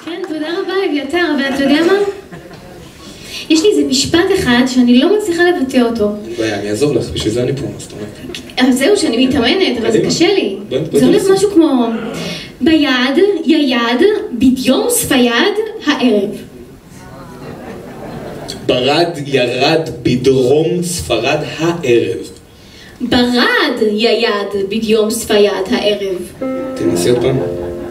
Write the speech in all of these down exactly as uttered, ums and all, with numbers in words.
כן, תודה רבה אביתר, אבל אתה יודע מה? יש לי איזה משפט אחד שאני לא מצליחה לבטא אותו. אין בעיה, אני אעזור לך, בשביל זה אני פה, מה זאת אומרת? אז זהו, שאני מתאמנת, אבל זה קשה לי. זה הולך משהו כמו ביד, יייד, בדיום ספייד, הערב. ברד ירד בדרום ספרד הערב. ברד יייד, בדיום ספייד, הערב. תנסי עוד פעם.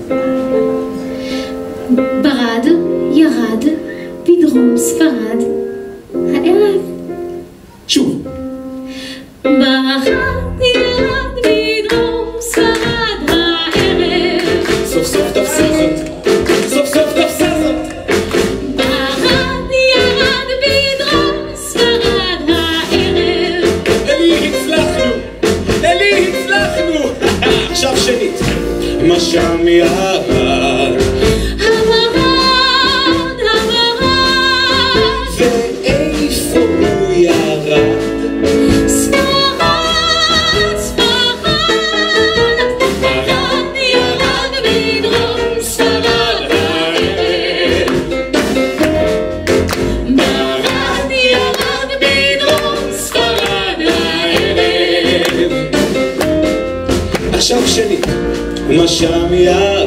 ברד ירד בדרום ספרד, הערב. שוב. ברד ירד בדרום ספרד, הערב. סוף סוף תפסה זאת. סוף סוף תפסה זאת. ברד ירד בדרום ספרד, הערב. אלי, הצלחנו! אלי, הצלחנו! עכשיו שנית. מה שם ירד? עכשיו שנית, מה שם ירד?